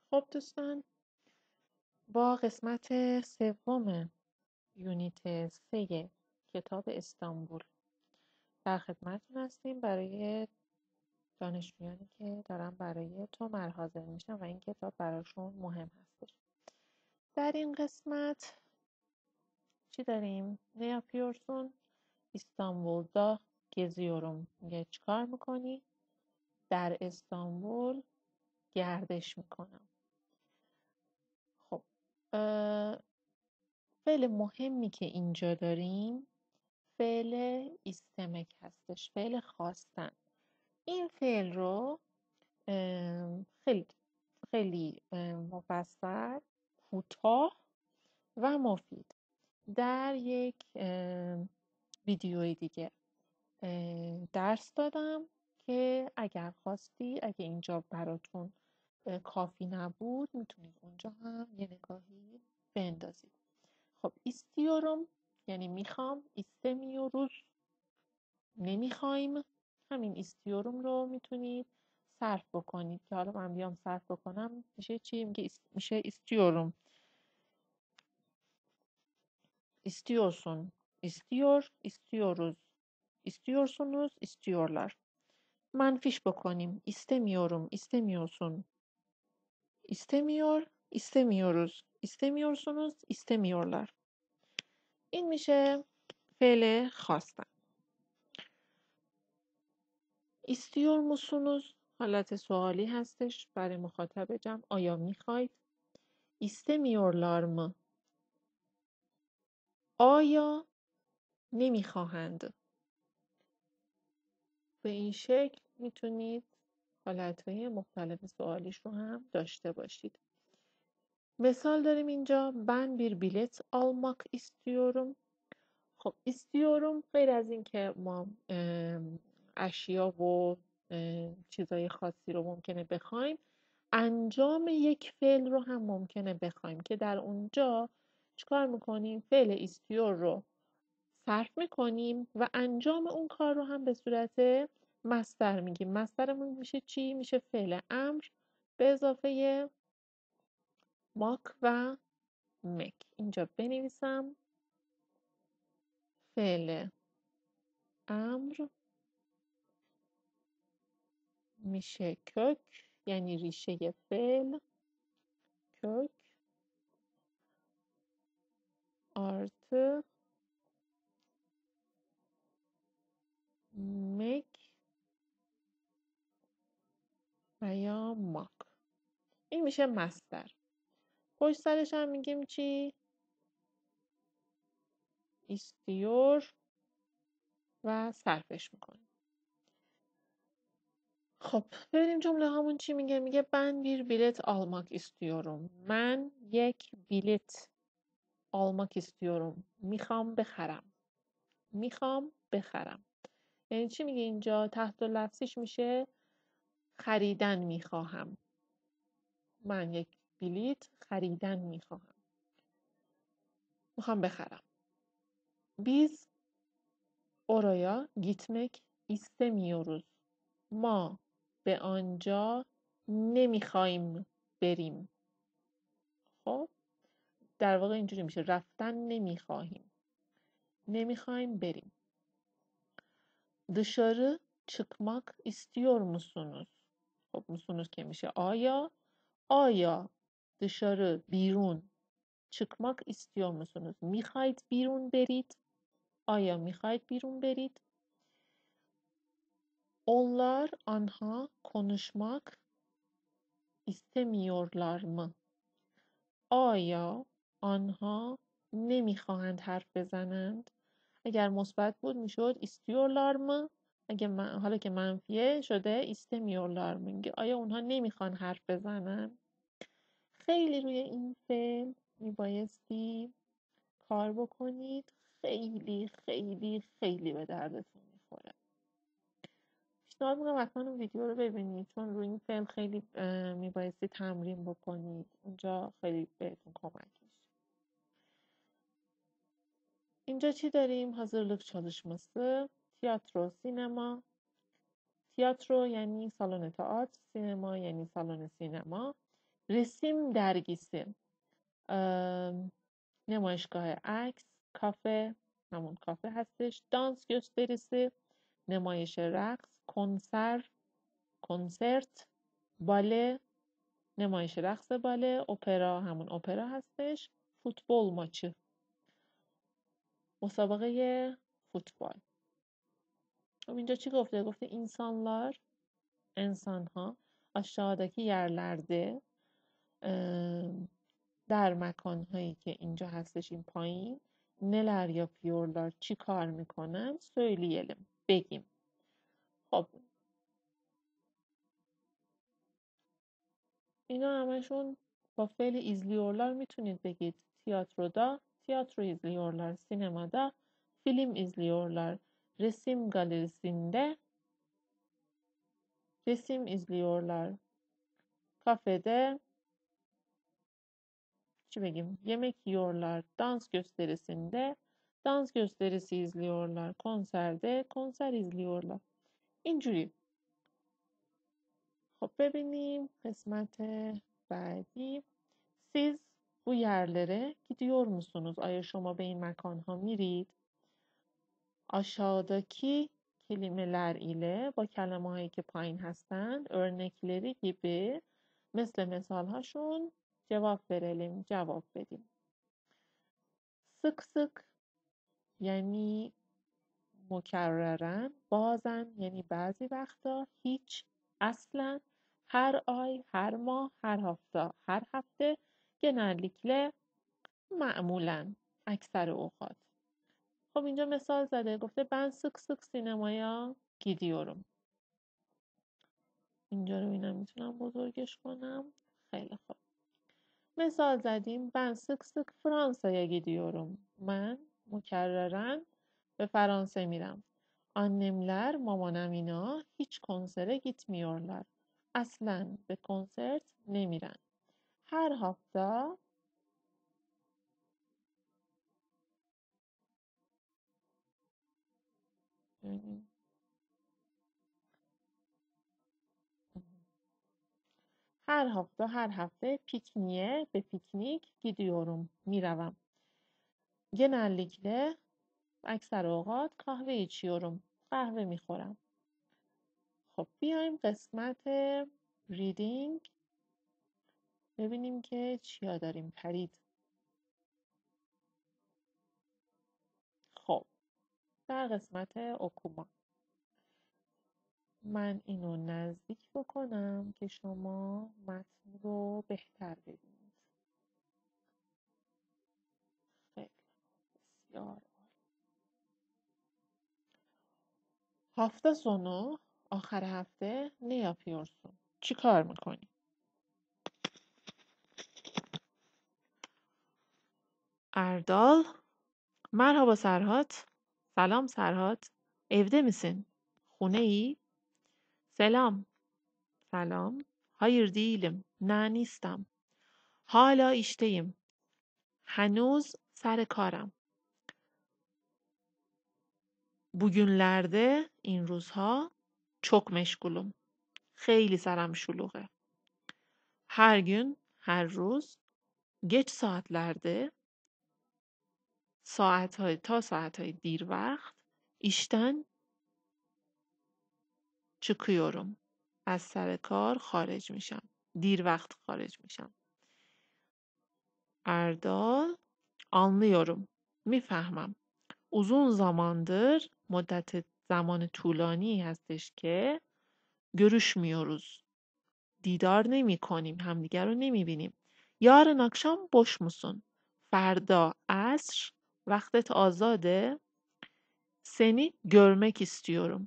خب دوستان، با قسمت سوم یونیت 3 کتاب استانبول در خدمتتون هستیم برای دانشجویانی که دارن برای تومر حاضر میشن و این کتاب براشون مهم هستش. در این قسمت چی داریم؟ Ne yapıyorsun? İstanbul'da geziyorum. میگه چیکار میکنی؟ در استانبول گردش میکنم. خب فعل مهمی که اینجا داریم فعل ایستمک هستش، فعل خواستن. این فعل رو خیلی خیلی مفصل، کوتاه و مفید در یک ویدیوی دیگه درس دادم که اگر خواستی، اگه اینجا براتون کافی نبود میتونید اونجا هم یه نگاهی بندازید. خب istiyorum یعنی میخوام، istemiyoruz نمیخوایم. همین istiyorum رو میتونید صرف بکنید که حالا من بیام صرف بکنم میشه چی؟ میشه istiyorum. istiyorsun, istiyor, istiyoruz, istiyorsunuz, istiyorlar. منفیش بکنیم istemiyorum, istemiyorsun, istemiyor, istemiyoruz, istemiyorsunuz, istemiyorlar. این میشه فعل خواستن. istiyor musunuz حالت سوالی هستش برای مخاطب جمع. آیا میخواید؟ istemiyorlar mı آیا نمیخواهند. به این şekil میتونید حالتهای مختلف سوالیش رو هم داشته باشید. مثال داریم اینجا ben bir bilet almak istiyorum. خب istiyorum غیر از این که ما اشیا و چیزای خاصی رو ممکنه بخوایم، انجام یک فعل رو هم ممکنه بخوایم که در اونجا چیکار میکنیم؟ فعل ایستیور رو صرف میکنیم و انجام اون کار رو هم به صورت مصدر میگیم. مصدرمون میشه چی؟ میشه فعل امر به اضافه ماک و مک. اینجا بنویسم فعل امر میشه کök یعنی ریشه فعل، kök artı mek و یا ماک. این میشه مصدر. پشت سرش هم میگیم چی؟ istiyor و صرفش میکنیم. خب ببینیم جمله هامون چی میگه. میگه ben bir bilet almak istiyorum. من یک بلیت almak istiyorum. میخوام بخرم. میخوام بخرم. یعنی چی میگه اینجا؟ تحت لفظیش میشه خریدن میخواهم. من یک بلیت خریدن میخواهم. میخوام بخرم. Biz oraya gitmek istemiyoruz. ما به آنجا نمیخوایم بریم. خب در واقع اینجوری میشه رفتن نمیخواهیم. نمیخوایم بریم. Dışarı çıkmak istiyor musunuz? خب musunuz که میشه آیا. آیا dışarı بیرون çıkmak istiyor musunuz؟ میخواید بیرون برید؟ آیا میخواید بیرون برید؟ Onlar آنها konuşmak istemiyorlar mı؟ آیا آنها نمیخواهند حرف بزنند؟ اگر مثبت بود میشد istiyorlar mı؟ حالا که منفیه شده istemiyorlar mı؟ میگه آیا اونها نمیخوان حرف بزنن؟ خیلی روی این فعل میبایستی کار بکنید. خیلی خیلی خیلی به دردتون میخوره. پیشنهاد میکنم حتما اون ویدیو رو ببینید چون روی این فعل خیلی میبایستی تمرین بکنید. اونجا خیلی بهتون کمک میشه. اینجا چی داریم؟ hazırlık çalışması، تئاترو، سینما. تئاترو یعنی سالن تئاتر، سینما یعنی سالن سینما. رسیم درگیسی، نمایشگاه عکس، کافه، همون کافه هستش. دانس gösterisi، نمایش رقص. کنسرت، باله، نمایش رقص باله. اپرا، همون اپرا هستش. فوتبال ماچı، مسابقه فوتبال. خب اینجا چی گفته؟ گفته انسانها aşağıdaki yerlerde در مکانهایی که اینجا هستش این پایین neler yapıyorlar، چی کار میکنن. söyleyelim، بگیم. خب اینا همشون با فعل izliyorlar میتونید بگید. tiyatro izliyorlar. Sinemada film izliyorlar. Resim galerisinde resim izliyorlar. Kafede çi بگیم yemek yiyorlar. Dans gösterisinde dans gösterisi izliyorlar. Konserde konser izliyorlar. اینجوری. خب ببینیم قسمت بعدی. Siz bu yerlere gidiyor musunuz? آیا شما به این مکانها میرید؟ Aşağıdaki kelimeler ile با کلمه هایی که پایین هستند örnekleri gibi مثل مثال هاشون cevap بدیم. Sık sık یعنی مکررن. بازن یعنی بعضی وقتا. هیچ، اصلا، her ay، her ماه، her hafte. genellikle، معمولا، اکثر اوقات. خب اینجا مثال زده، گفته ben sık sık sinemaya gidiyorum. اینجا رو اینم میتونم بزرگش کنم. خیلی خوب. مثال زدیم ben sık sık Fransa'ya gidiyorum. من مکررن به فرانسه میرم. Annemler، مامانم اینا hiç konsere gitmiyorlar. Aslen به کنسرت نمیرن. Her hafta her hafta pikniğe به پیکنیک gidiyorum میروم. genellikle اکثر اوقات kahve içiyorum. قهوه میخورم. خب بیایم قسمت ریدینگ ببینیم که چیا داریم. پرید. خب در قسمت اوکوما من اینو نزدیک بکنم که شما متن رو بهتر ببینید. خیلی بسیار. hafta sonu آخر هفته ne yapıyorsun؟ چی کار میکنی؟ Erdal. Merhaba Serhat. Selam Serhat. Evde misin? Xune iyi. Selam. Selam. Hayır değilim. Ne نیستم. Hala işteyim. Henüz سر کارم. Bugünlerde این روزها çok meşgulum. خیلی سرم شلوغه. Her gün, her روز. Geç saatlerde ta saatهای دیر وقت işten çıkıyorum. از سر کار خارج میشم. دیر وقت خارج میشم. Erdal. Anlıyorum. میفهمم. Uzun zamandır مدت زمان طولانی هستش که görüşmüyoruz. دیدار نمی کنیم. همدیگر رو نمی بینیم. yarın akşam boş musun؟ فردا عصر وقتت آزاده؟ seni görmek istiyorum.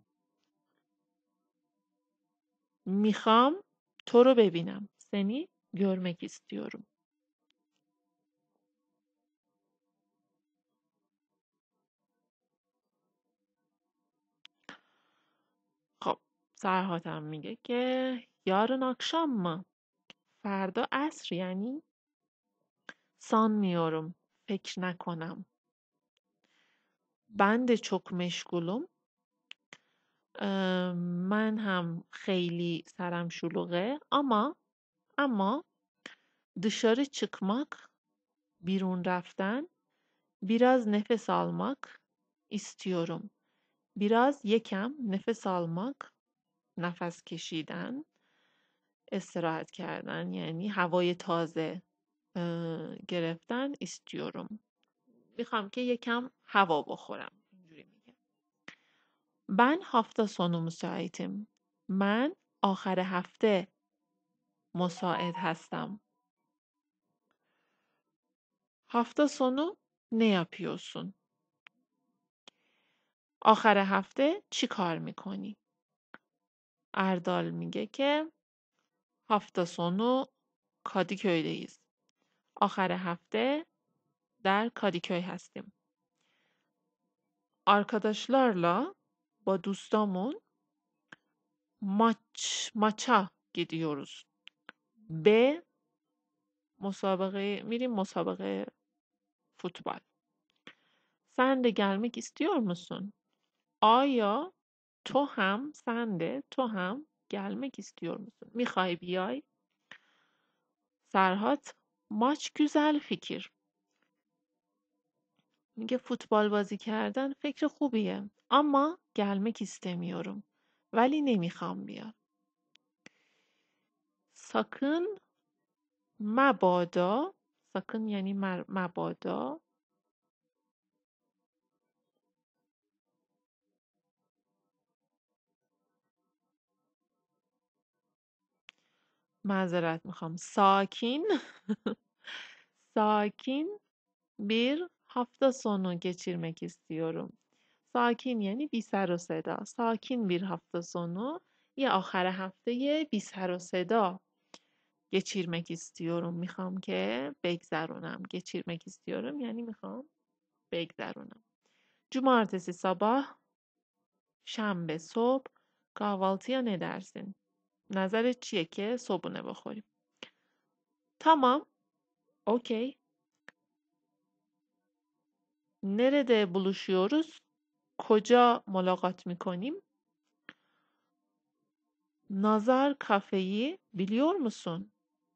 میخوام تو رو ببینم. seni görmek istiyorum. خب سرهاتم میگه که yarın akşam mı؟ فردا عصر یعنی sanmıyorum. فکر نکنم. ben de çok meşgulum. من هم خیلی سرم شلوغه. اما Dışarı çıkmak, بیرون رفتن. Biraz nefes almak istiyorum. Biraz یکم nefes almak, nefes کشیدن، استراحت کردن یعنی هوای تازه گرفتن istiyorum. میخوام که یکم هوا بخورم. اینجوری میگه. Ben hafta sonu müsaitim. من آخر هفته مساعد هستم. Hafta sonu ne yapıyorsun? آخر هفته چی کار میکنی؟ اردال میگه که hafta sonu Kadıköy'deyiz. آخر هفته در کادیکوی هستیم. Arkadaşlarla با دوستامون maça gidiyoruz. به میریم مسابقه فوتبال. Sen de gelmek istiyor musun? آیا تو هم gelmek istiyor musun? میخوای بیای؟ Serhat maç güzel fikir. میگه فوتبال بازی کردن فکر خوبیه اما gelmek istemiyorum. ولی نمیخوام بیام. Sakın مبادا sakın یعنی مبادا معذرت میخوام sakin bir hafta sonu geçirmek istiyorum. Sakin یعنی بی سر و صدا. Sakin bir hafta sonu یه آخر هفته بی سر و صدا geçirmek istiyorum. میخوام که بگذرونم. geçirmek istiyorum یعنی میخوام بگذرونم. Cumartesi sabah شنبه صبح kahvaltıya ne dersin? نظرت چیه که صبحونه بخوریم؟ Tamam, okey. Nerede buluşuyoruz? کجا ملاقات میکنیم؟ Nazar kafeyi biliyor musun?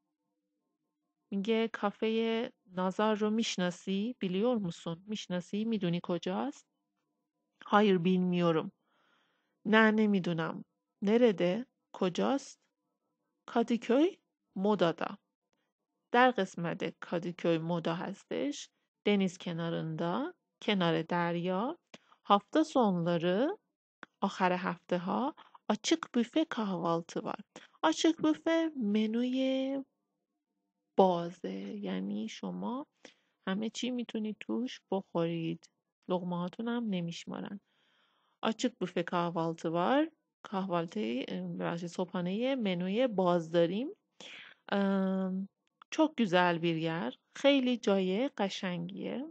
میگه کافه نازار رو میشناسی؟ biliyor musun؟ میشناسی؟ میدونی کجاست؟ hayır bilmiyorum. نه نمیدونم. nerede؟ کجاست؟ کادیکوی modada. در قسمت کادیکوی moda hastش. Deniz kenarında, kenarı derya. Hafta sonları, آخر هفته ها açık büfe kahvaltı var. açık büfe menüی بازه یعنی شما همه چی میتونید توش بخورید. لقمه هاتون هم نمیشمارن. açık büfe kahvaltı var. kahvaltı ببخشید صبحانه menüye باز داریم. çok güzel bir yer. خیلی جای قشنگیه.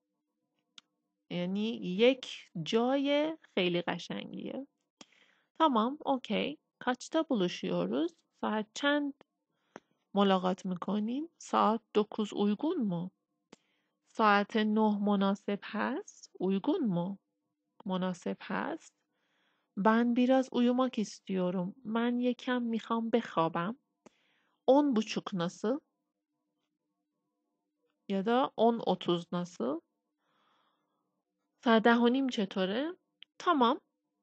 یعنی یک جای خیلی قشنگیه. Tamam, okey. Kaçta buluşuyoruz? Saat çend ملاقات میکنیم؟ saat 9 uygun mu? saat 9 مناسب هست؟ uygun mu? مناسب هست؟ Ben biraz uyumak istiyorum. من یکم میخوام بخوابم. 10.30 nasıl? Ya da 10.30 nasıl? saat 10:30 چطوره؟ Tamam.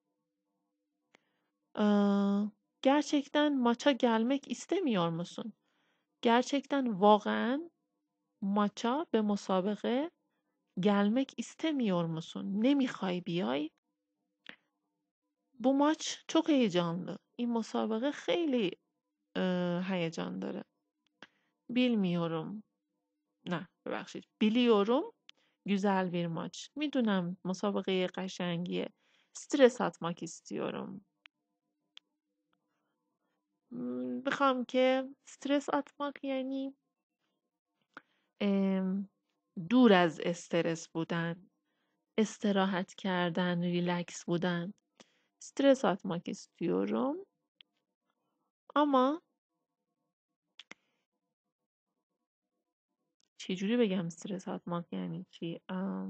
Gerçekten maça gelmek istemiyor musun? Gerçekten واقعاً maça به مسابقه gelmek istemiyor musun? نمیخوای بیای؟ Bu maç çok heyecanlı. این مسابقه خیلی هیجان داره. bilmiyorum. نه ببخشید. biliyorum. güzel bir maç. میدونم مسابقه قشنگیه. stres atmak istiyorum. میخوام که stres atmak یعنی دور از استرس بودن، استراحت کردن، ریلکس بودن. stres atmak istiyorum. Ama چجوری بگم استرس atmak یعنی چی؟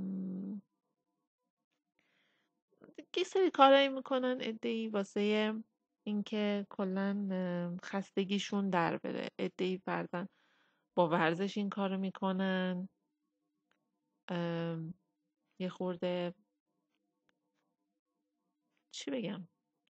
یه سری کارایی میکنن عده‌ای واسه اینکه کلا خستگیشون در بره. عده‌ای فرضاً با ورزش این کارو میکنن. یه خورده چی بگم؟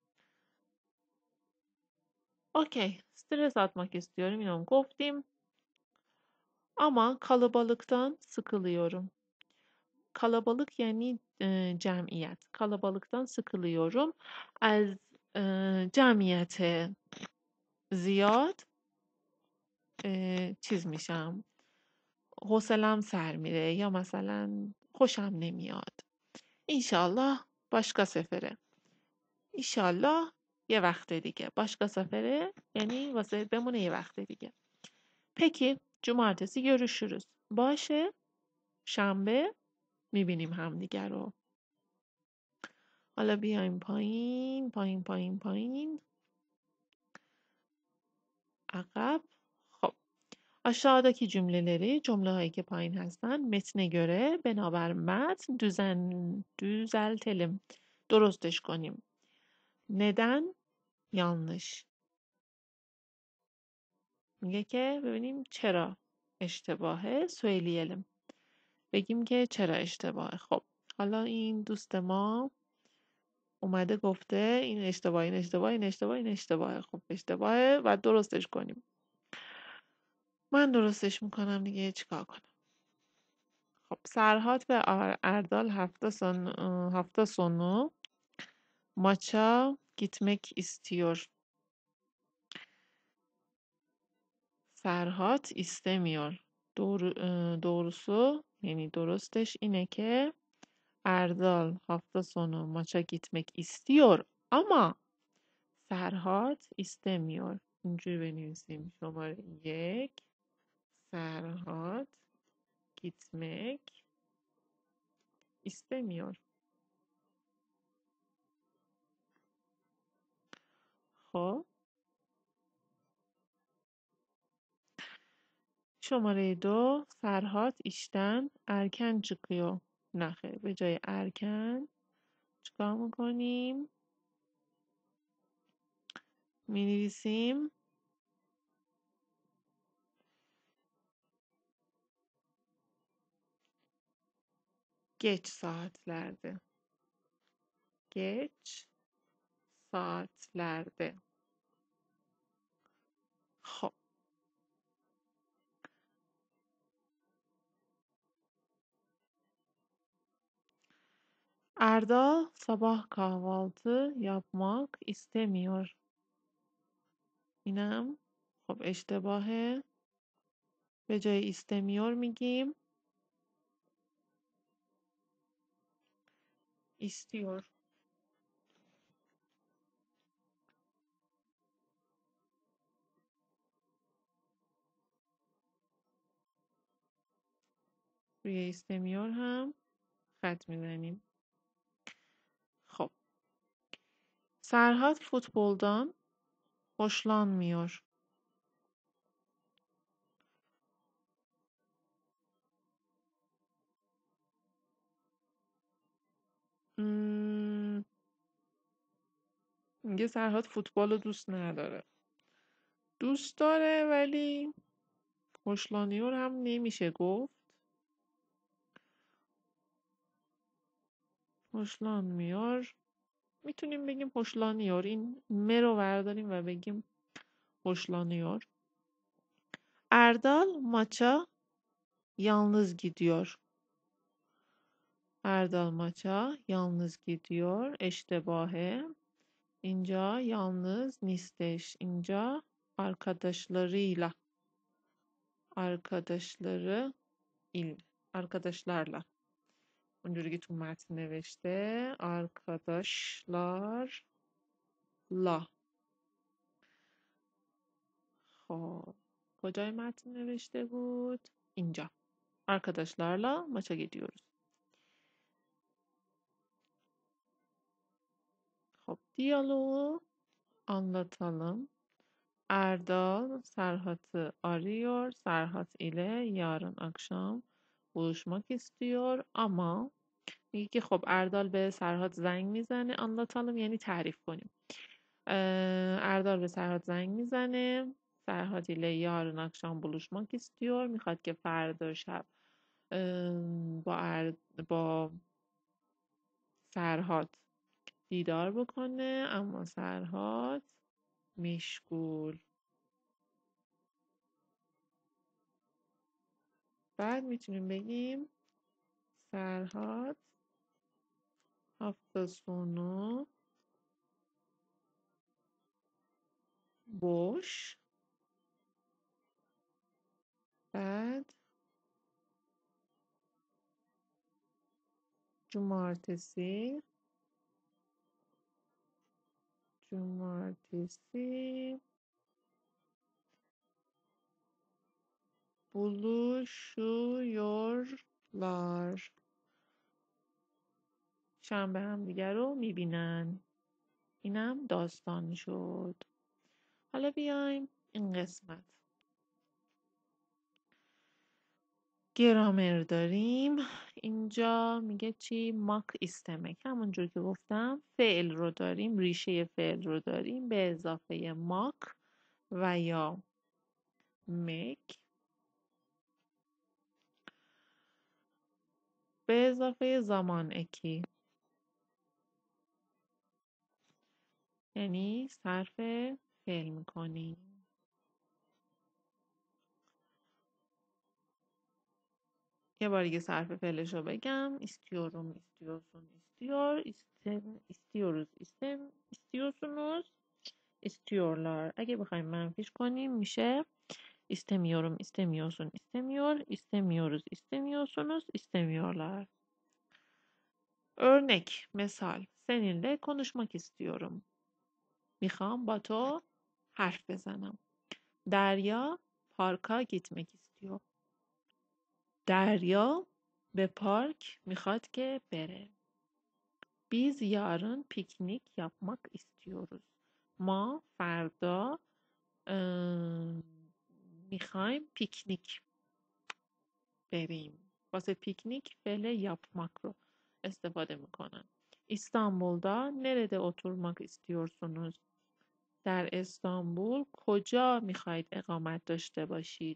Okey. Stres atmak istiyorum. Yine onu goftim. Ama kalabalıktan sıkılıyorum. Kalabalık yani cemiyet. Kalabalıktan sıkılıyorum. Az cemiyete ziyad چیز میشم. حوصلم سر میره یا مثلا خوشم نمیاد. İnşallah başka sefere. İnşallah یه وقت دیگه. Başka sefere یعنی واسه بمونه یه وقت دیگه. Peki cumartesi görüşürüz. باشه شنبه میبینیم همدیگه رو. حالا بیایم پایین پایین پایین پایین عقب. خب aşağıdaki cümleleri cümlehایی که پایین هستن متن göre بنابر متن düzeltelim. درستش کنیم. neden yanlış. میگه که ببینیم چرا اشتباهه söyleyelim. بگیم که چرا اشتباهه. خب حالا این دوست ما اومده گفته این اشتباه این اشتباه این اشتباه این اشتباهه. خب اشتباهه و درستش کنیم. من درستش میکنم دیگه چیکار کنم. خب Serhat ve Erdal hafta sonu maça gitmek istiyor. Serhat istemiyor. Doğrusu yani درستش اینه که Erdal hafta sonu maça gitmek istiyor ama Serhat istemiyor. اینجوری بنویسیم. شماره 1 Serhat gitmek istemiyor. خب شماره 2 Serhat işten erken çıkıyor. نه خیر به جای erken چیکار میکنیم؟ مینویسیم geç saatlerde. Geç saatlerde. خب Erdal sabah kahvaltı yapmak istemiyor. اینم خب اشتباهه. به جای istemiyor میگیم istiyor. روی istemiyor هم خط میزنیم. خب Serhat futboldan hoşlanmıyor. میگه Serhat فوتبال رو دوست نداره. دوست داره ولی hoşlanıyor هم نمیشه گفت. hoşlanmıyor. میتونیم بگیم hoşlanıyor. این م رو برداریم و بگیم hoşlanıyor. Erdal maça yalnız gidiyor. Erdal maça yalnız gidiyor. Eştebahe. اینجا yalnız نیستش. اینجا arkadaşlarıyla. Arkadaşlarla. اونجوری که تو متن نوشته arkadaşlarla. خب کجای متن نوشته بود؟ اینجا. Arkadaşlarla maça gidiyoruz. خب diyaloğu anlatalım. Erdal Serhat'ı arıyor. Serhat ile yarın akşam buluşmak istiyor ama میگه که خب اردال به سرهاد زنگ میزنه. anlatalım یعنی تعریف کنیم. اردال به سرهاد زنگ میزنه. Ferhat ile yarın akşam buluşmak istiyor. میخواد که فردا شب با فرهاد دیدار بکنه اما فرهاد مشغول. بعد میتونیم بگیم فرهاد hafta sonu boş. بعد cumartesi buluşuyorlar. شنبه هم دیگر رو میبینن. اینم داستان شد. حالا بیایم این قسمت. گرامر داریم. اینجا میگه چی؟ ماک ایستمک. همونجور که گفتم فعل رو داریم، ریشه فعل رو داریم به اضافه ماک و یا مک به اضافه زمان اکی، یعنی صرف فعل میکنیم. یه بار دیگه صرف فعلش رو بگم. استیوروم، استیوسون، استیور، استیوروز، استیوسونوز، استیورlar. اگه بخوایم منفیش کنیم میشه istemiyorum, istemiyorsun, istemiyor, istemiyoruz, istemiyorsunuz, istemiyorlar. Örnek, misal. Seninle konuşmak istiyorum. میخوام با تو حرف بزنم. دریا پارکا gitmek istiyor. دریا به پارک میخواد که بره. Biz yarın piknik yapmak istiyoruz. ما فردا میخوایم پیکنیک بریم. واسه پیکنیک فعل yapmak رو استفاده میکنن. İstanbul'da nerede oturmak istiyorsunuz? در استانبول کجا میخواید اقامت داشته باشید؟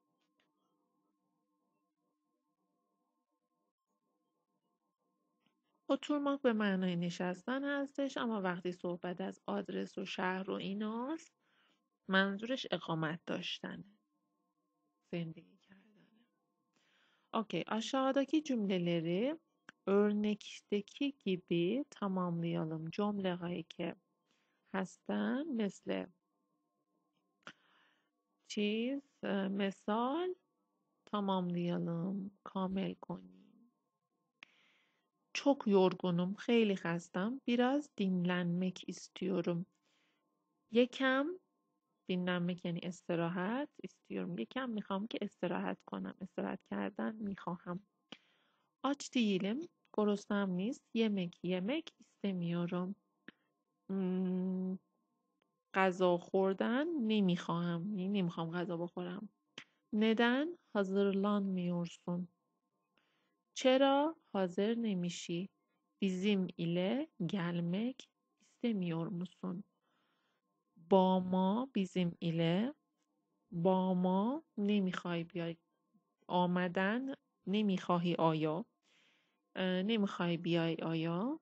oturmak به معنای نشستن هستش، اما وقتی صحبت از آدرس و شهر و ایناست منظورش اقامت داشتنه، زندگی kerdane. Okey, aşağıdaki cümleleri örnekteki gibi tamamlayalım. جمله‌هایی که هستن مثل چیز مثال tamamlayalım, کامل کنیم. Çok yorgunum, خیلی خستم. Biraz dinlenmek istiyorum. یکم dinlenmek یعنی استراحت istiyorum. یکم میخوام که استراحت کنم. استراحت کردن میخواهم. Aç değilim, گرسنه‌ام نیست. yemek yemek istemiyorum. غذا خوردن نمیخواهم. نمیخوام غذا بخورم. Neden hazırlanmıyorsun? چرا حاضر نمیشی؟ bizim ile gelmek istemiyor musun? با ما bizim ile با ما نمیخوای بیای. آمدن نمیخواهی آیا؟ نمیخوای بیای آیا؟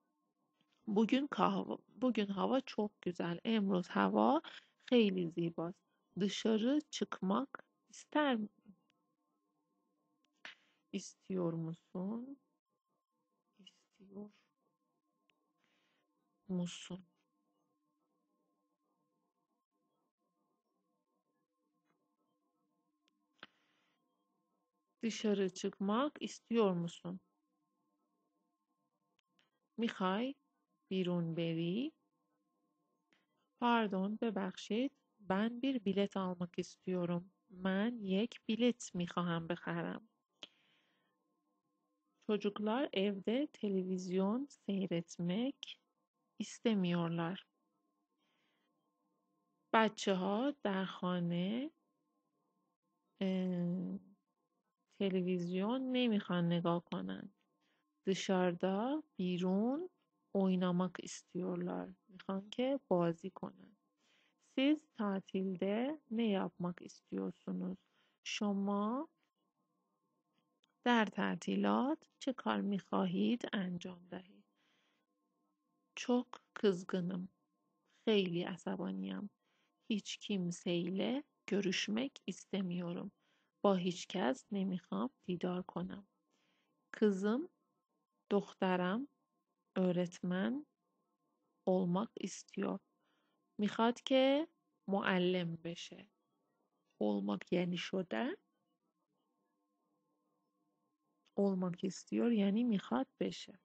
bugün hava çok güzel. امروز hava خیلی زیباست. dışarı çıkmak istiyor musun? İstiyor musun? Dışarı çıkmak istiyor musun? میخوای بیرون بری؟ Pardon, ببخشید. Ben bir bilet almak istiyorum. من یک bilet میخواهم بخرم. Çocuklar evde televizyon seyretmek istemiyorlar. بچه‌ها در خانه تلویزیون نمیخوان نگاه کنن. dışarıda بیرون oynamak istiyorlar. میخوان که بازی کنن. Siz tatilde ne yapmak istiyorsunuz? شما در تعطیلات چه کار می‌خواهید انجام دهید؟ Çok kızgınım. خیلی عصبانیم. Hiç kimseyle görüşmek istemiyorum. با هیچ کس نمیخوام دیدار کنم. Kızım, دخترم öğretmen olmak istiyor. میخواد که معلم بشه. Olmak yani شدن. Olmak istiyor yani میخواد بشه.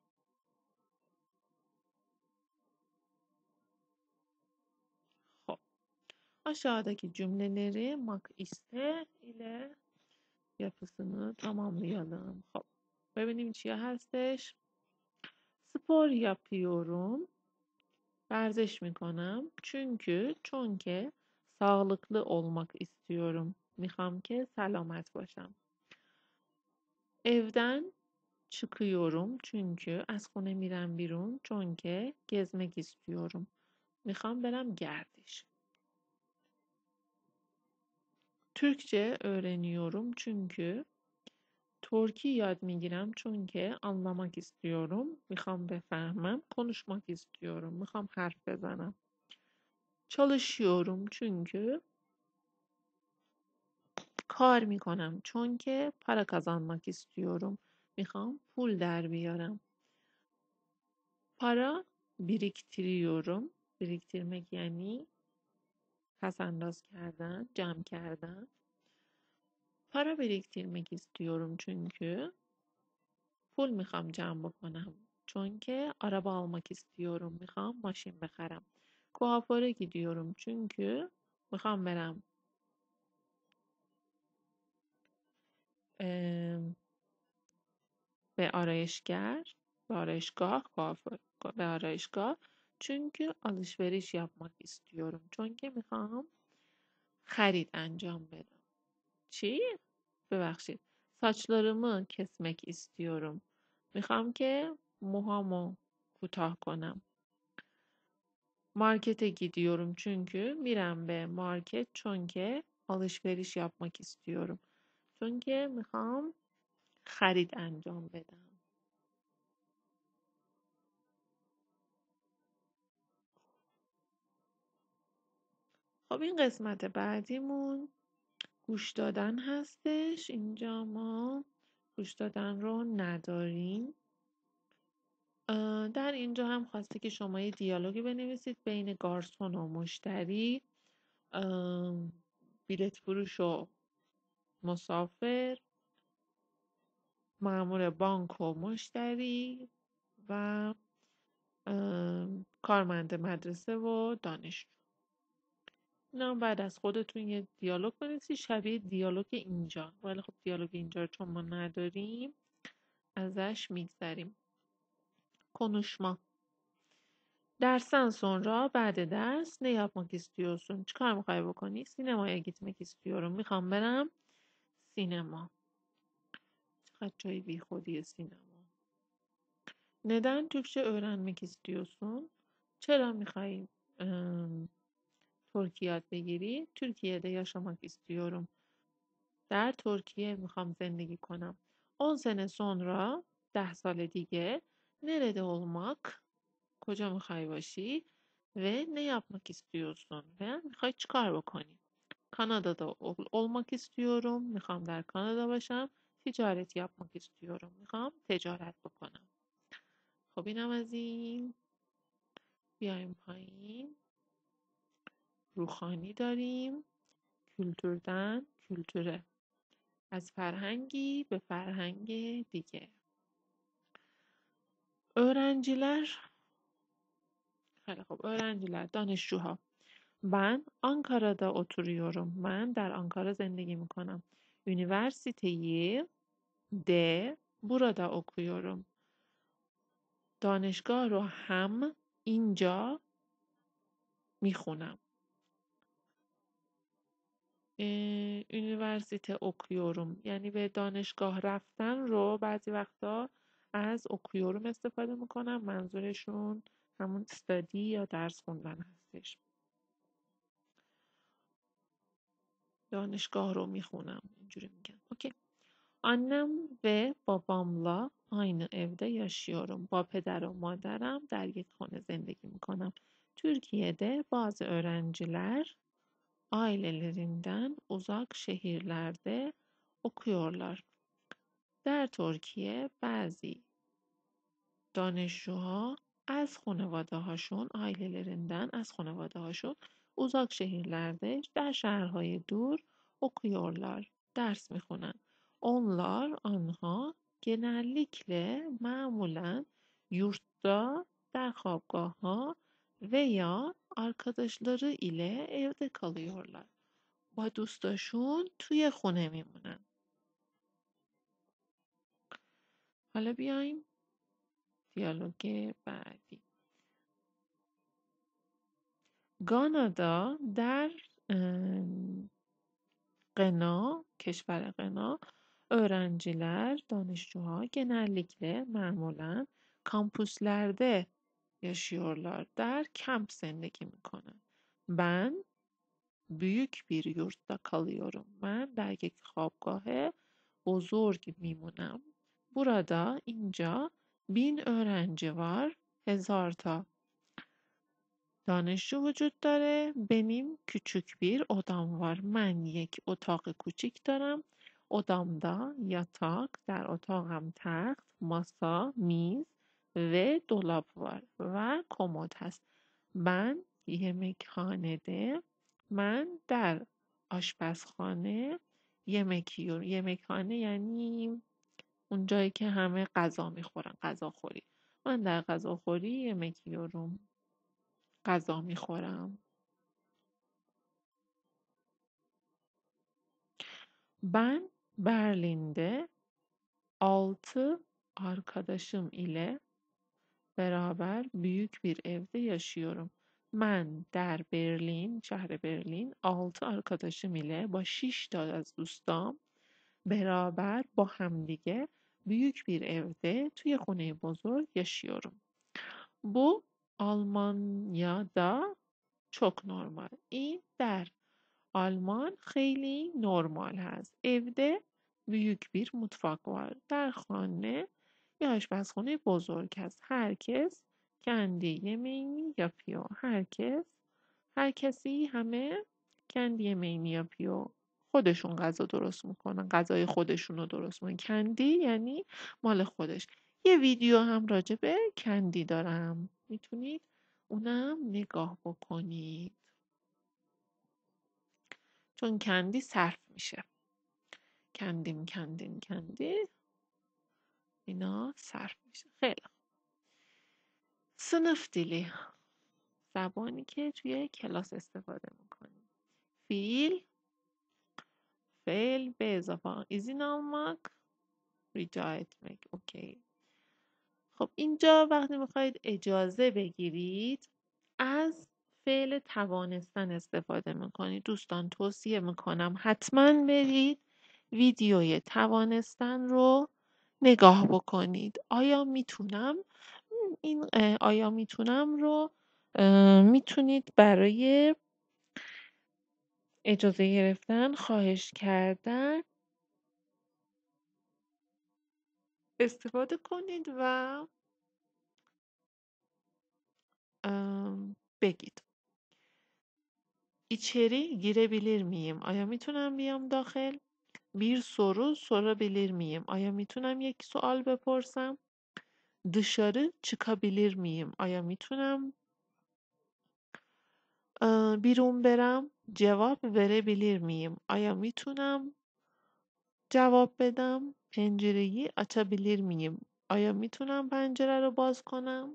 خب aşağıdaki cümleleri mak iste ile yapısını tamamlayalım. خب ببینیم چیا هستش. spor yapıyorum. ورزش میکنم. çünkü چون که sağlıklı olmak istiyorum. میخوام که سلامت باشم. evden çıkıyorum çünkü از خونه میرم بیرون چون که gezmek istiyorum. میخوام برم گردش. Türkçe öğreniyorum çünkü ترکی yad میگیرم چون که anlamak istiyorum. میخوام بفهمم. konuşmak istiyorum. میخوام حرف بزنم. çalışıyorum çünkü کار میکنم چون که para kazanmak istiyorum. میخوام پول در بیارم. para biriktiriyorum. biriktirmek yani پس‌انداز کردن، جمع کردن. para biriktirmek istiyorum çünkü pul میخوام جمع بکنم. چون که araba almak istiyorum. میخوام ماشین بخرم. kuaföre gidiyorum çünkü میخوام برم به آرایشگر، به آرایشگاه، به آرایشگاه çünkü alışveriş yapmak istiyorum. چون که میخوام خرید انجام بدم. چی؟ ببخشید. saçlarımı kesmek istiyorum. میخوام که موهامو کوتاه کنم. markete gidiyorum çünkü میرم به market چون که alışveriş yapmak istiyorum. چون که میخوام خرید انجام بدم. خب این قسمت بعدیمون گوش دادن هستش. اینجا ما گوش دادن رو نداریم. در اینجا هم خواسته که شما یه دیالوگی بنویسید بین گارسون و مشتری، بلیت فروش و مسافر، مأمور بانک و مشتری و کارمند مدرسه و دانشجو. اینا بعد از خودتون یه دیالوگ بنویسید شبیه دیالوگ اینجا. ولی خب دیالوگ اینجا رو چون ما نداریم ازش میگذریم. konuşma. Dersten sonra بعد ders ne yapmak istiyorsun? çıkar میخوای بکنی؟ sinemaya gitmek istiyorum. میخوام برم سینما. چقدر جای بی خودی سینما. neden Türkçe öğrenmek istiyorsun? چرا میخوای ترکی یاد بگیری؟ Türkiye'de yaşamak istiyorum. در ترکیه میخوام زندگی کنم. 10 sene sonra 10 سال دیگه nerede olmak؟ کجا میخوای باشی؟ ve ne yapmak istiyorsun? ve میخوای چیکار بکنی؟ Kanada'da olmak istiyorum. میخوام در کانادا باشم. ticaret yapmak istiyorum. میخوام تجارت بکنم. خب اینم از این. بیایم پایین. روخانی داریم. kültürden kültüre. از فرهنگی به فرهنگ دیگه. öğrenciler خیلی خوب öğrenciler دانشجوها ben Ankara'da oturuyorum. Ben در Ankara زندگی میکنم. üniversiteyi de burada okuyorum. دانشگاه رو هم اینجا میخونم. üniversite okuyorum یعنی به دانشگاه رفتن رو بعضی وقتا از okuyorum استفاده میکنم. منظورشون همون study یا درس خوندن هستش. دانشگاه رو میخونم اینجوری میگم. اوکی. Annem ve babamla aynı evde yaşıyorum. با پدر و مادرم در یک خانه زندگی میکنم. Türkiye'de bazı öğrenciler ailelerinden uzak şehirlerde okuyorlar. در ترکیه بعضی دانشجوها از خانواده هاشون uzak şehirlerde در şehirهای دور okuyorlar. Ders میخونن. آنها genellikle معمولاً yurtta در خوابگاه‌ها veya arkadaşları ile evde kalıyorlar. با دوستاشون توی خونه میمونن. حالا بیایم دیالوگ بعدی. گانادا در قنا، کشور قنا öğrenciler, دانشجوها genellikle معمولاً kampüslerde yaşıyorlar. Der kamp zindagi میکنن. Ben büyük bir yurtta kalıyorum. Ben در یک خوابگاه بزرگ میمونم. Burada, اینجا 1000 öğrenci var. 1000 ta دانشجو وجود داره. benim küçük bir odam var. من یک اتاق کوچیک دارم. odamda yatak, در اتاقم تخت، masa, میز ve dolap var و کمد هست. ben yemekhanede من در آشپزخانه yemek yiyorum. yemekхانه یعنی اون جایی که همه غذا میخورن، غذاخوری. من در غذاخوری yemek yiyorum. غذا میخورم. Ben Berlin'de 6 arkadaşım ile beraber büyük bir evde yaşıyorum. من در برلین، شهر برلین 6 arkadaşım ile با 6 تا از دوستام beraber با همدیگه büyük bir evde توی خونه بزرگ yaşıyorum. Bu Almanya'da çok normal. این در آلمان خیلی نرمال هست. evde büyük bir mutfak var. در خانه bir آشپزخانه بزرگ هست. herkes kendi yemeğini yapıyor. هر کسی همه kendi yemeğini yapıyor. خودشون غذا درست میکنن. غذای خودشون رو درست میکنن. کندی یعنی مال خودش. یه ویدیو هم راجع به کندی دارم. میتونید اونم نگاه بکنید. چون کندی صرف میشه. کندی اینا صرف میشه. خیلی خوب. sınıf dili زبانی که توی کلاس استفاده میکنیم. فعل به اضافه izin almak rica etmek. اوکی. خب اینجا وقتی میخواید اجازه بگیرید از فعل توانستن استفاده میکنید. دوستان توصیه میکنم حتما برید ویدیوی توانستن رو نگاه بکنید. آیا میتونم رو میتونید برای اجازه گرفتن، خواهش کردن استفاده کنید و بگید. içeri girebilir miyim? آیا میتونم بیام داخل؟ bir soru sorabilir miyim? آیا میتونم یک سوال بپرسم؟ dışarı çıkabilir miyim? آیا میتونم بیرون برم؟ cevap verebilir miyim? آیا میتونم جواب بدم؟ pencereyi açabilir miyim? آیا میتونم پنجره رو باز کنم؟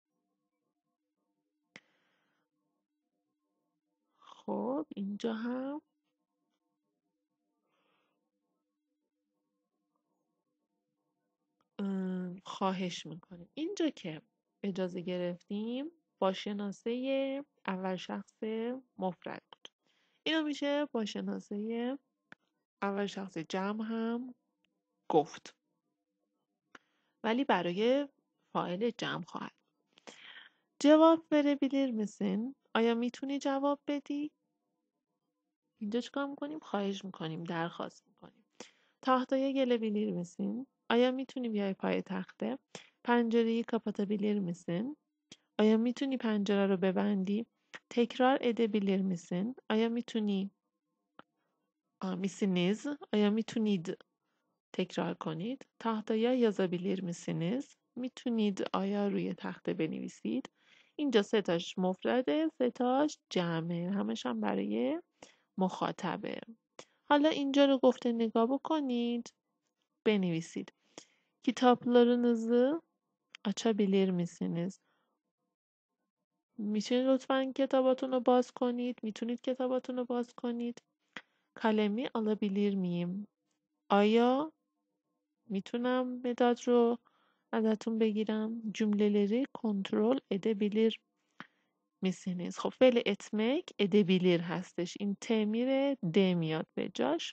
خب اینجا هم خواهش میکنیم. اینجا که اجازه گرفتیم با شناسه اول شخص مفرد بود. اینو میشه با شناسه اول شخص جمع هم گفت. ولی برای فاعل جمع خواهد. جواب verebilir misin? آیا میتونی جواب بدی؟ اینجا چیکار میکنیم؟ خواهش میکنیم، درخواست میکنیم. Tahtaya gelebilir misin? Aya میتونی بیای پای تخته؟ پنجره kapatabilir misin? آیا میتونی پنجره رو ببندی؟ تکرار edebilir misin? آیا میتونی misiniz? آیا میتونید تکرار کنید؟ tahtaya yazabilir misiniz؟ میتونید آیا روی تخته بنویسید؟ اینجا سه تاش مفرده، سه تاش جمعه، همش هم برای مخاطبه. حالا اینجا رو گفته نگاه بکنید، بنویسید. Kitaplarınızı açabilir misiniz? میشه لطفاً کتاباتون رو باز کنید؟ میتونید کتاباتون رو باز کنید؟ kalemi alabilir miyim؟ آیا میتونم مداد رو ازتون بگیرم؟ cümleleri kontrol edebilir misiniz؟ خب فعل etmek edebilir هستش. این ت میره د میاد به جاش.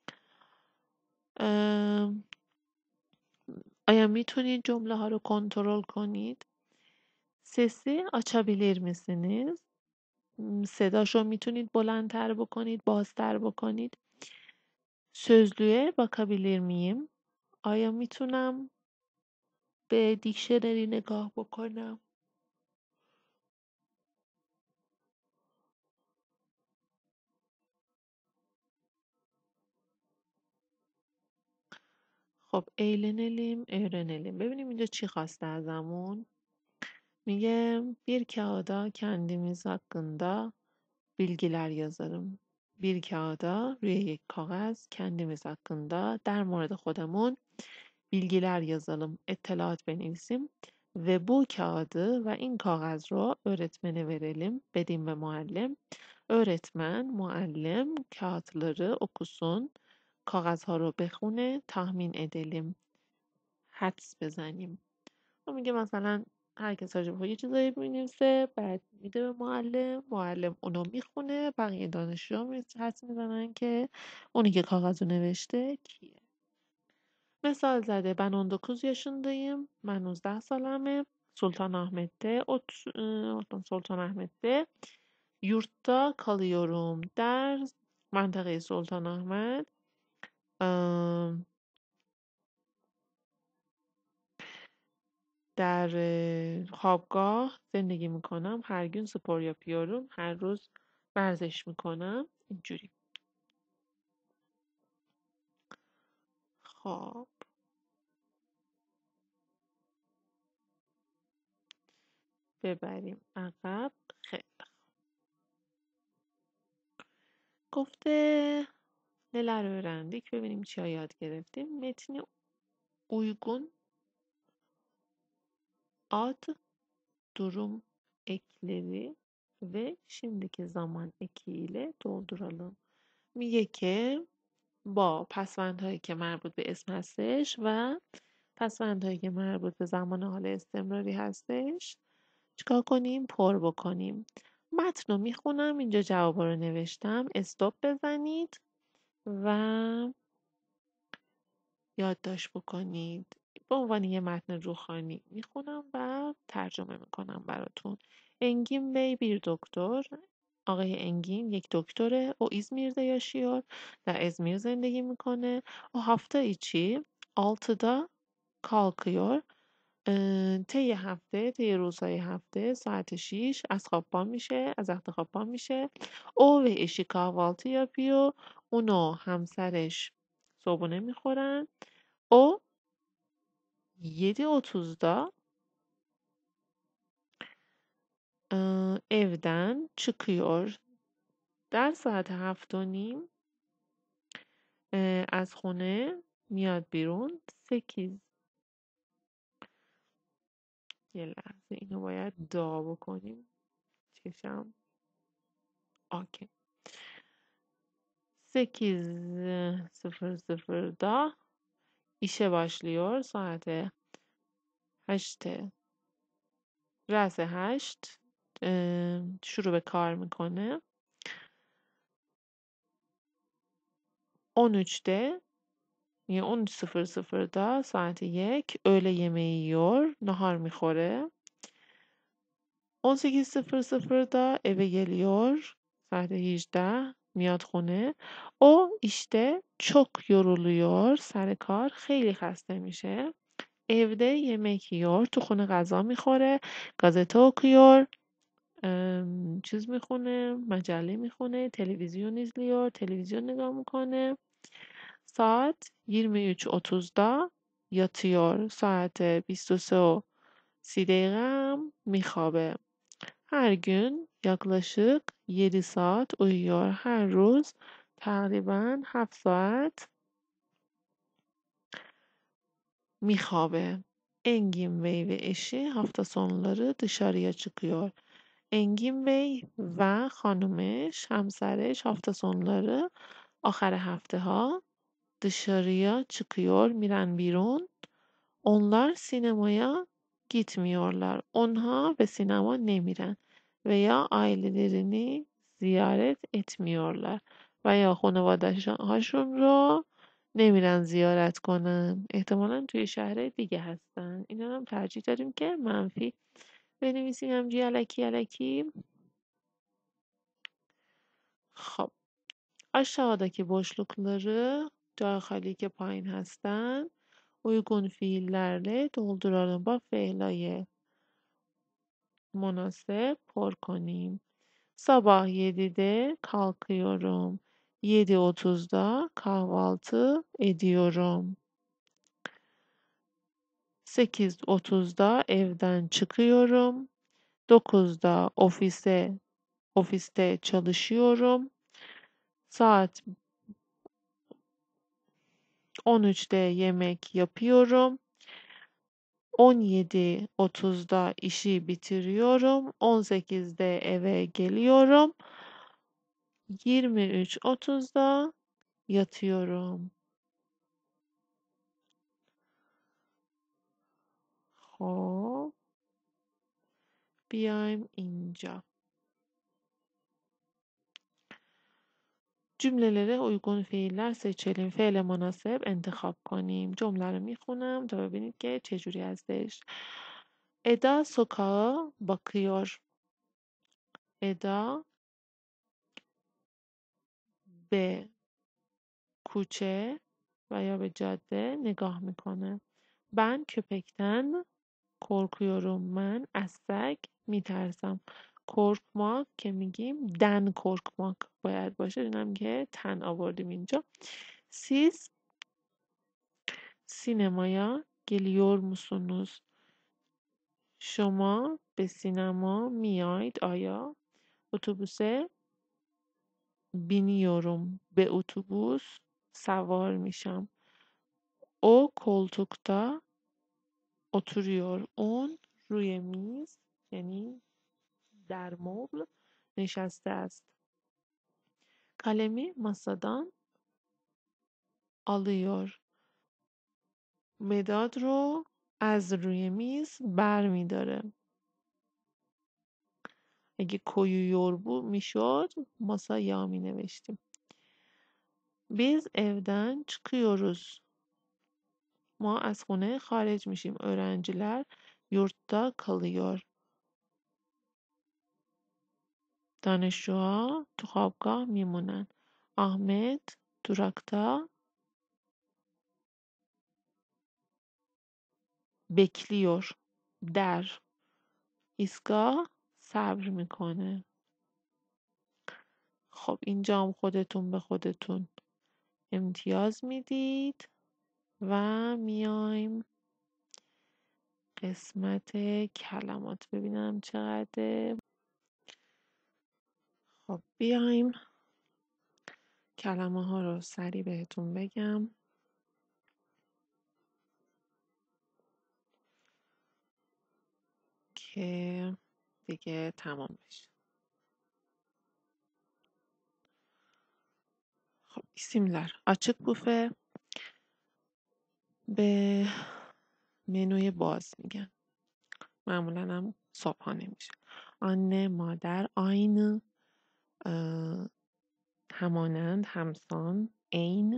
آیا میتونید جمله ها رو کنترل کنید؟ sesi açabilir misiniz؟ صداشو میتونید بلندتر بکنید، بازتر بکنید. sözlüğe bakabilir miyim؟ آیا میتونم به دیکشنری نگاه بکنم؟ خب eğlenelim, öğrenelim. ببینیم اینجا چی خواسته ازمون. میگه bir kağıda kendimiz hakkında bilgiler yazarım. Bir kağıda روی یک کاغذ kendimiz hakkında در مورد خودمون bilgiler yazalım, اطلاعات بنویسیم ve bu kağıdı ve این کاغذ رو öğretmene verelim, بدیم به معلم. öğretmen, muallim kağıtları okusun, کاغذها رو بخونه، tahmin edelim, حدس بزنیم. و میگه مثلا هر کس راجع به یه چیزایی مینویسه، بعد میده به معلم، معلم اونو میخونه، بقیه دانشجوها حدس میزنن که اونی که کاغذ رو نوشته کیه. Misal zade ben 19 yaşındayım. Ben 19 salamı. Sultanahmet'te, Sultanahmet'te yurtta kalıyorum der. منطقه Sultanahmet. در خوابگاه زندگی میکنم. هر gün spor yapıyorum. هر روز ورزش میکنم. اینجوری. خب ببریم عقب. خیلی گفته neler öğrendik ببینیم چیا یاد گرفتیم. متنی uygun ad, durum ekleri ve şimdiki zaman ekiyle dolduralım. میگه که با پسوندهایی که مربوط به اسم هستش و پسوندهایی که مربوط به زمان حال استمراری هستش چیکار کنیم؟ پر بکنیم. متن رو میخونم، اینجا جوابا رو نوشتم، استاپ بزنید و یادداشت بکنید. به عنوان یه متن روخانی میخونم و ترجمه میکنم براتون. انگین بی bir doktor. آقای انگین یک دکتره. او İzmir'de yaşıyor. در ازمیر زندگی میکنه. O hafta içi 6'da kalkıyor. طی هفته، طی روزهای هفته ساعت 6 از خواب پا میشه، از رخت خواب پا میشه. او و eşi kahvaltı yapıyor. اون و همسرش صبحونه میخورن. O 7.30'da evden çıkıyor. در ساعت 7:30 از خونه میاد بیرون. 8 یه لحظه اینو باید دا بکنیم. چشم اوکی. 8:00'da işe başlıyor. ساعت 8 رأس 8 شروع به کار میکنه. 13'de یه 13:00'da saat 1 öğle yemeği yiyor. Nahar میخوره. 18:00'da eve geliyor. Saat 18 میاد خونه. O işte çok yoruluyor. سر کار خیلی خسته میشه. Evde yemek yiyor. تو خونه غذا میخوره. Gazete okuyor. چیز میخونه. مجله میخونه. تلویزیون izliyor. تلویزیون نگاه میکنه. Saat 23.30'da yatıyor. Saat 23:30 میخوابه. Her gün yaklaşık 7 saat uyuyor. Her روز تقریبا 7 saat میخوابه. Engin Bey ve eşi hafta sonları dışarıya çıkıyor. Engin Bey و خانومش همسرش hafta sonları آخر هفته ها dışarıya çıkıyor, miren بیرون. Onlar sinemaya gitmiyorlar. Onha ve sinema nemiren veya ailelerini ziyaret etmiyorlar veya خانواده‌هاشون رو نمیرن زیارت کنن. احتمالا توی شهر دیگه هستن. اینا هم ترجیح داریم که منفی بنویسیم همجوری الکی الکی. خب aşağıdaki boşlukları cağ خالی که پایین هستن uygun fiillerle dolduralım. با فعلای مناسب پر کنیم. Sabah 7'de kalkıyorum. 7:30'da kahvaltı ediyorum. 8:30'da evden çıkıyorum. 9'da ofiste çalışıyorum. Saat 13'te yemek yapıyorum. 17:30'da işi bitiriyorum. 18'de eve geliyorum. 23:30'da yatıyorum. خب بیایم اینجا. Cümlelere uygun fiiller seçelim. فعل مناسب انتخاب کنیم. جمله رو میخونم تا ببینید که چجوری هستش. Eda sokağa bakıyor. Eda به کوچه و یا به جاده نگاه میکنه. Ben köpekten korkuyorum. من از سگ میترسم. korkmak که میگیم den korkmak باید باشه. اینم که تن آوردیم اینجا. Siz sinemaya geliyor musunuz? شما به سینما میاید آیا؟ اتوبوسه biniyorum. به اتوبوس سوار میشم. O koltukta oturuyor. اون روی میز یعنی در مبل نشسته است. Kalemi masadan alıyor. مداد رو از روی میز برمیداره. اگه کویویور بود میشد ماسایا می نوشتیم. Biz evden çıkıyoruz. ما از خونه خارج میشیم. öğrenciler yurtta kalıyor. دانشجوها تو خوابگاه میمونن. Ahmet durakta bekliyor. در ایستگاه صبر میکنه. خب اینجا هم خودتون به خودتون امتیاز میدید و میایم قسمت کلمات ببینم چقدر. خب بیایم کلمه ها رو سریع بهتون بگم که دیگه تمام بشه. خب isimler açık büfe به منوی باز میگن. معمولا هم صبحانه میشه. آنه مادر آین همانند همسان عین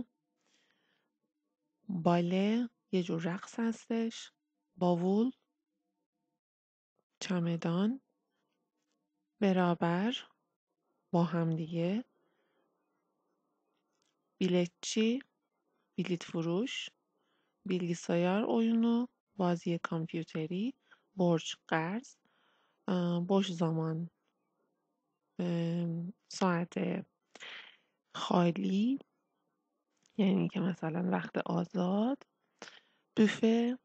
باله یه جور رقص هستش. باول چمدان برابر با هم دیگه biletçi, بلیط فروش، bilgisayar oyunu، بازی کامپیوتری، borç قرض، boş zaman، ساعت خالی یعنی که مثلا وقت آزاد، بوفه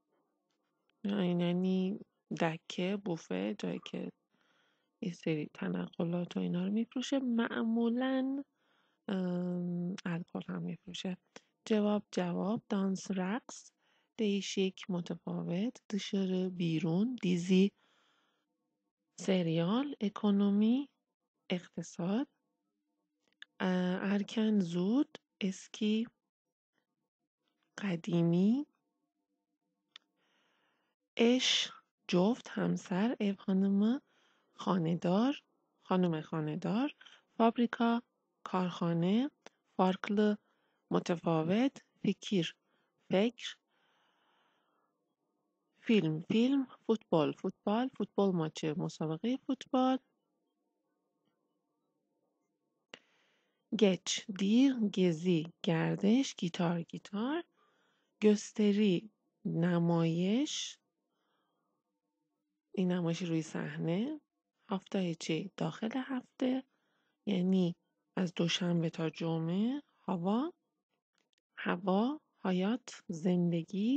یعنی دکه، بوفه جایی که یه سری تنقلات و اینا رو میفروشه، معمولا الکل هم میفروشه. جواب دانس رقص، değişik متفاوت، dışarı بیرون، دیزی سریال، اکونومی اقتصاد، erken زود، eski قدیمی، eş جفت همسر، ev hanımı خانه‌دار، خانم خانه‌دار، فابریکا کارخانه، farklı متفاوت، fikir فکر، فیلم فوتبال ماچه مسابقه فوتبال، گچ دیر، گزی گردش، گیتار gösteri نمایش، این نمایش روی صحنه، هفته چی داخل هفته یعنی از دوشنبه تا جمعه، هوا حیات زندگی،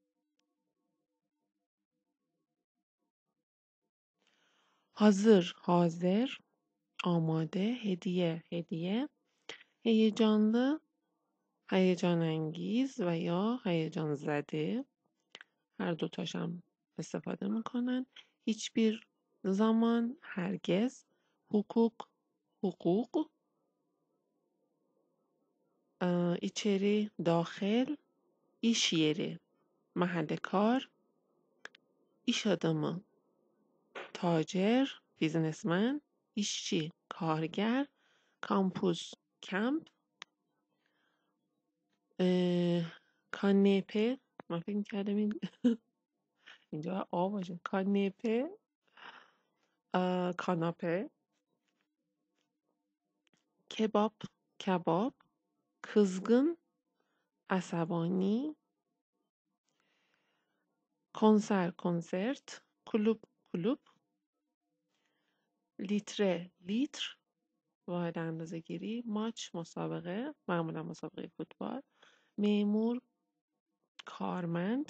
حاضر آماده، هدیه، هیجانlı هیجان انگیز و یا هیجان زده، هر دوتاش هم استفاده میکنن. hiçbir zaman هرگز، حقوق içeri داخل، iş yeri محل کار، iş adamı تاجر بیزنسمن، işçi کارگر، کامپوس کمپ، کانپه من فکر کردم اینجا آ باشه، کانپه کاناپه، کباب، kızgın عصبانی، کنسرت، کلوب، لیتر واحد اندازه‌گیری، ماچ مسابقه، معمولا مسابقه فوتبال، memur کارمند،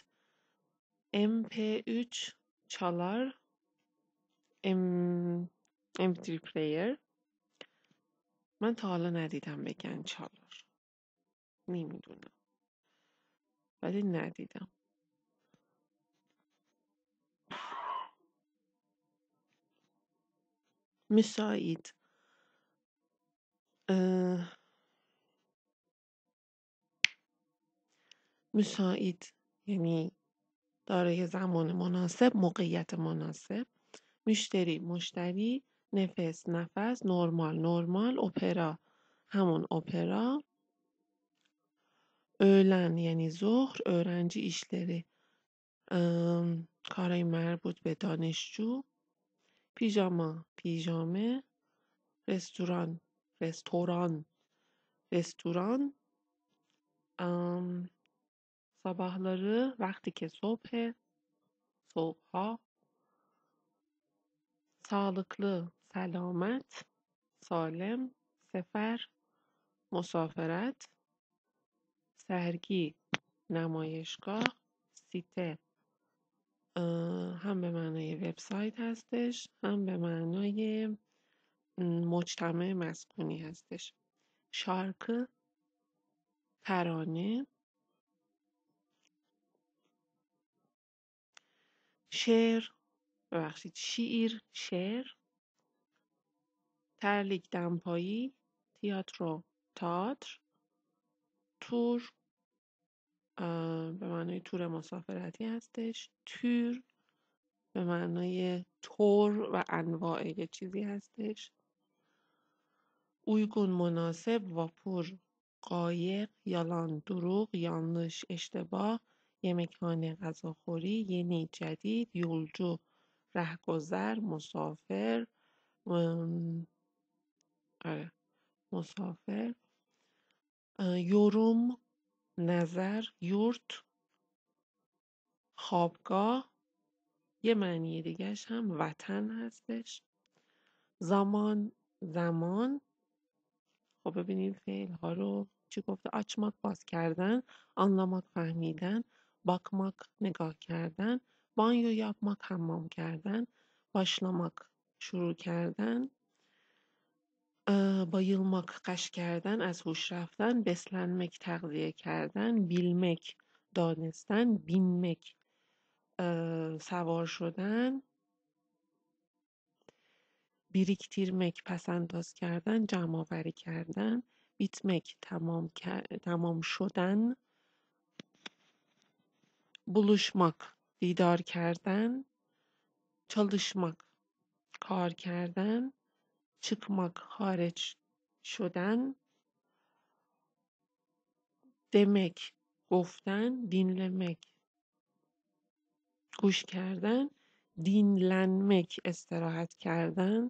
MP3 çalar، MP3 player. من تا حالا ندیدم بگن چالار، نمیدونم ولی ندیدم. müsait müsait یعنی دارای زمان مناسب، موقعیت مناسب. مشتری، نفس، نورمال، اپرا همون اپرا. öğlen یعنی ظهر، öğrenci işleri کارهای مربوط به دانشجو. پیژامه، رستوران sabahları وقتی که صبحها. sağlıklı سلامت، سالم، سفر مسافرت، sergi نمایشگاه، سیته هم به معنای وبسایت هستش هم به معنای مجتمع مسکونی هستش. شارکı ترانه، شعر، terlik دمپایی، تئاتر، تور به معنای تور مسافرتی هستش. تور به معنای تور و انواع یه چیزی هستش. uygun مناسب، vapur، قایق، yalan، دروغ، yanlış، اشتباه، yemekхانه، غذاخوری، یعنی جدید، یولجو، رهگذر، مسافر، آره مسافر، yorum، نظر، یورت، خوابگاه. یه معنی دیگهش هم وطن هستش. زمان، زمان. خب ببینیم فعل ها رو چی گفته. açmak باز کردن، anlamak فهمیدن، bakmak نگاه کردن، banyo yapmak حمام کردن، başlamak شروع کردن، bayılmak قش کردن از هوش رفتن، beslenmek تغذیه کردن، bilmek دانستن، binmek سوار شدن، biriktirmek پس‌انداز کردن، جمع‌آوری کردن، bitmek تمام شدن، buluşmak دیدار کردن، çalışmak کار کردن، çıkmak خارج شدن، demek گفتن، dinlemek گوش کردن، dinlenmek استراحت کردن،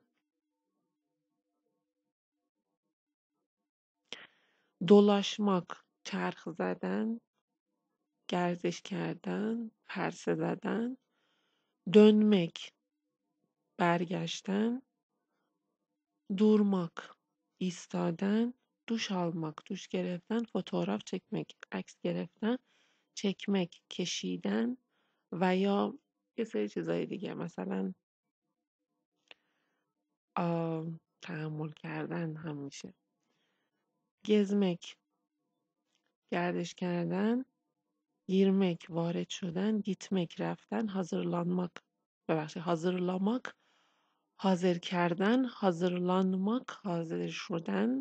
dolaşmak چرخ زدن، گردش کردن، پرسه زدن، dönmek برگشتن، durmak ایستادن، duş almak duş گرفتن، fotoğraf çekmek عکس گرفتن، çekmek کشیدن و یا یه سری چیزای دیگه مثلا تحمل کردن هم میشه. gezmek گردش کردن، girmek وارد شدن، gitmek رفتن، hazırlamak حاضر کردن، hazırlanmak حاضر شدن،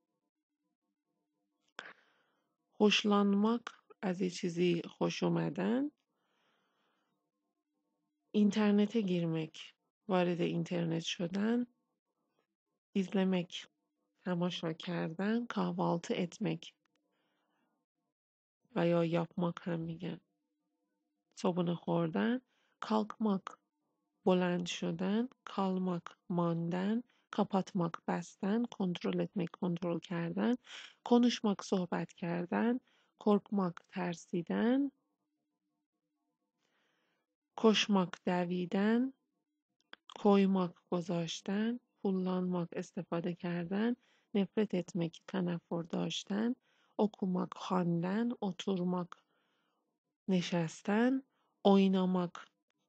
hoşlanmak از یه چیزی خوش اومدن، اینترنete girmek وارد اینترنت شدن، izlemek تماشا کردن، kahvaltı etmek و یا yapmak هم میگن صبحونه خوردن، kalkmak بلند شدن، kalmak ماندن، kapatmak بستن، kontrol etmek کنترل کردن، konuşmak صحبت کردن، korkmak ترسیدن، koşmak دویدن، koymak گذاشتن، kullanmak استفاده کردن، nefret etmek تنفر داشتن، okumak خواندن، oturmak نشستن، oynamak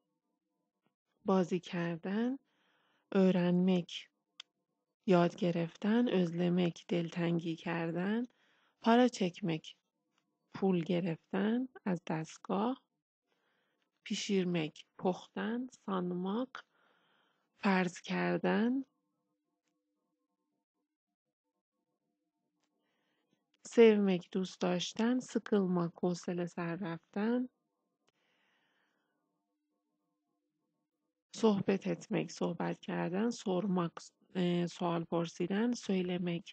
بازی کردن، öğrenmek یاد گرفتن، özlemek دلتنگی کردن، para çekmek پول گرفتن از دستگاه، pişirmek پختن، sanmak فرض کردن، sevmek دوست داشتن، sıkılmak حوصله سر رفتن، sohbet etmek صحبت کردن، sormak سوال پرسیدن، söylemek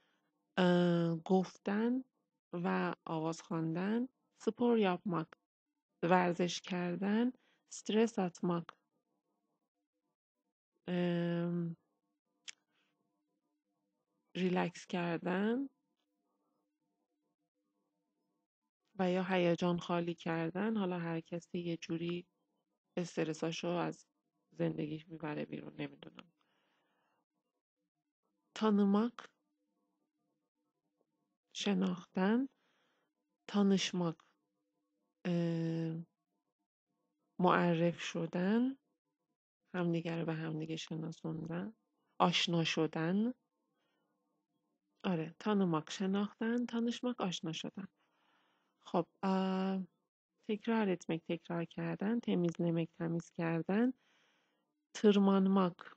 گفتن و آواز خواندن، spor yapmak ورزش کردن، استرس atmak ریلکس کردن و یا هیجان خالی کردن. حالا هر کسی یه جوری استرساشو از زندگیش میبره بیرون، نمیدونم. tanımak شناختن، tanışmak معرف شدن، همدیگه رو به همدیگه شناسوندن، آشنا شدن. آره، tanımak شناختن، tanışmak آشنا شدن. خب تکرار etmek تکرار کردن، temizlemek تمیز کردن، tırmanmak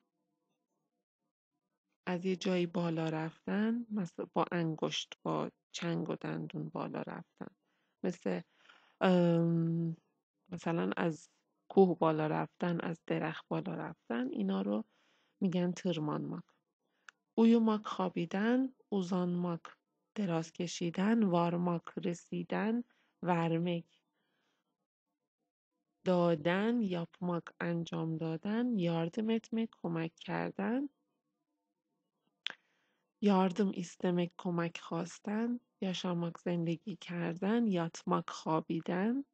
از یه جایی بالا رفتن، مثلا با انگشت با چنگ و دندون بالا رفتن، مثل مثلا از کوه بالا رفتن، از درخت بالا رفتن، اینا رو میگن tırmanmak. uyumak خوابیدن، uzanmak دراز کشیدن، varmak رسیدن، vermek دادن، yapmak انجام دادن، yardım etmek کمک کردن، yardım istemek, komak خواستن، yaşamak, زندگی کردن، yatmak, خوابیدن.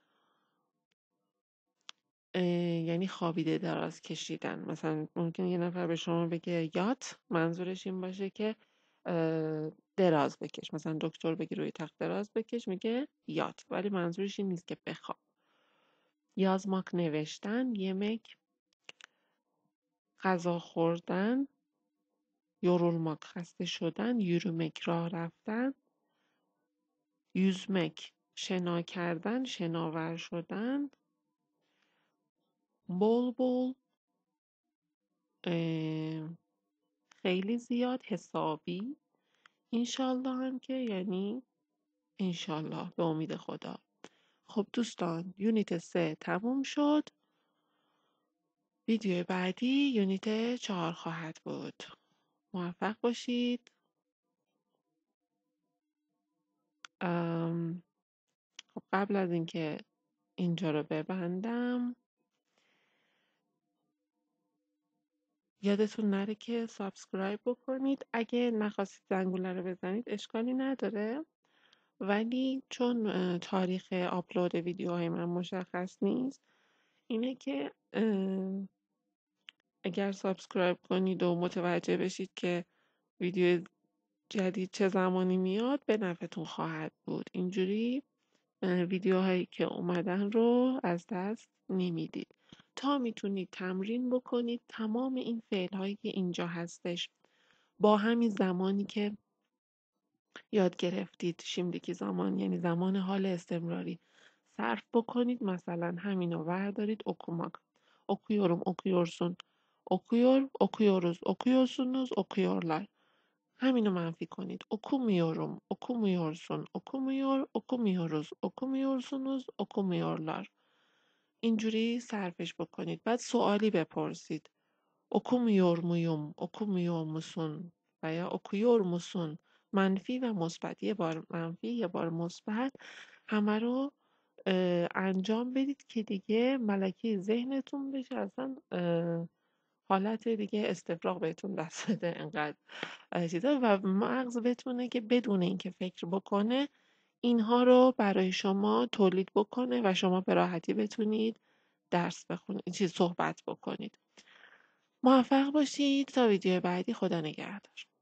یعنی خوابیده دراز کشیدن. مثلا ممکنه یه نفر به شما بگه یات، منظورش این باشه که دراز بکش. مثلا دکتر بگی روی تخت دراز بکش، میگه یات، ولی منظورش این نیست که بخواب. yazmak نوشتن، yemek غذا خوردن، yorulmak خسته شدن، yürümek راه رفتن، yüzmek شنا کردن، شناور شدن، bol bol خیلی زیاد، حسابی، انشالله هم که یعنی انشالله، به امید خدا. خب دوستان، یونیت 3 تموم شد. ویدیو بعدی یونیت 4 خواهد بود. موفق باشید. خب قبل از اینکه اینجا رو ببندم، یادتون نره که سابسکرایب بکنید. اگه نخواستید زنگوله رو بزنید اشکالی نداره، ولی چون تاریخ آپلود ویدیوهای من مشخص نیست، اینه که اگر سابسکرایب کنید و متوجه بشید که ویدیو جدید چه زمانی میاد، به نفعتون خواهد بود. اینجوری ویدیوهایی که اومدن رو از دست نمیدید. تا میتونید تمرین بکنید تمام این فعل هایی که اینجا هستش با همین زمانی که یاد گرفتید، şimdiki zaman یعنی زمان حال استمراری، صرف بکنید. مثلا همینو بردارید okumak. Okuyorum, okuyorsun. Okuyor, okuyoruz, okuyorsunuz, okuyorlar. همینو منفی کنید. Okumuyorum, okumuyorsun, okumuyor, okumuyoruz, okumuyorsunuz, okumuyorlar. اینجوری صرفش بکنید. بعد سوالی بپرسید. okumuyor muyum, okumuyor musun veya okuyor musun؟ منفی و مثبت، یه بار منفی یه بار مثبت، همه رو انجام بدید که دیگه ملکه ذهنتون بشه اصلا حالت دیگه استفراغ بهتون دست بده، انقدر چیزا، و مغز بتونه که بدون اینکه فکر بکنه اینها رو برای شما تولید بکنه و شما به راحتی بتونید درس بخونید، صحبت بکنید. موفق باشید. تا ویدیو بعدی، خدا نگهدار.